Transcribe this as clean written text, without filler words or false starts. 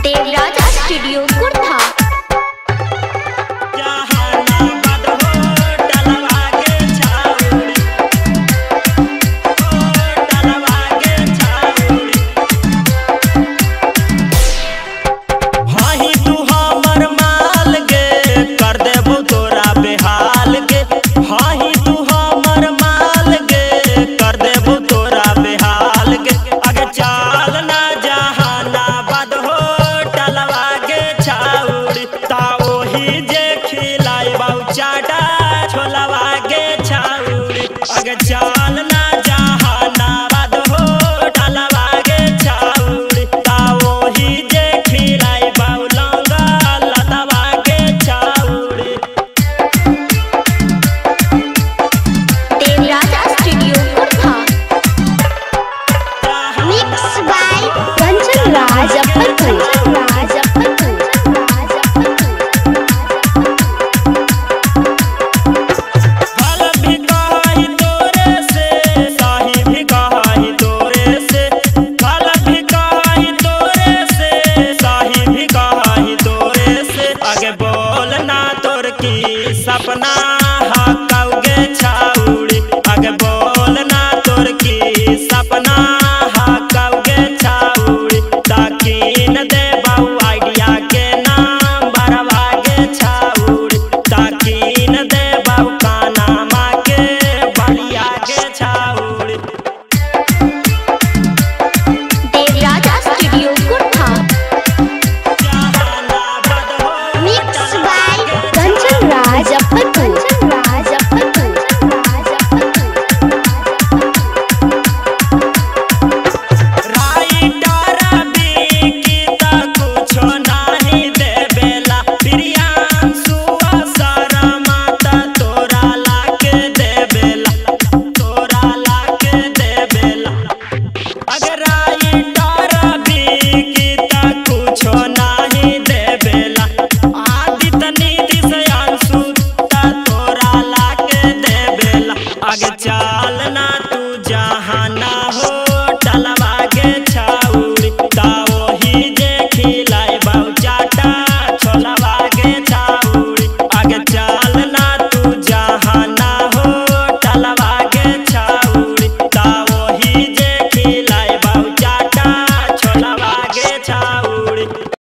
Devaraja studio Kurtha. अगे चाल ना जहानाबाद हो डलवा गे छाउड़ी ताओ ही जे खिलाई बाउलंगा लदवा गे छाउड़ी। देवराजा स्टूडियो कुर्था। मिक्स बाय कंचन राज सपना हकाउगे छाउड़ी आगे बोलना तोर की सपना हकाउगे छाउड़ी ताकीन दे बाऊ आइडिया के नाम बरवागे छाउड़ी ताकीन दे बाऊ का नाम के बलिया के छाउड़ी। देवराजा स्टूडियो कुर्था। मिक्स बाय कंचन राज आगे चाल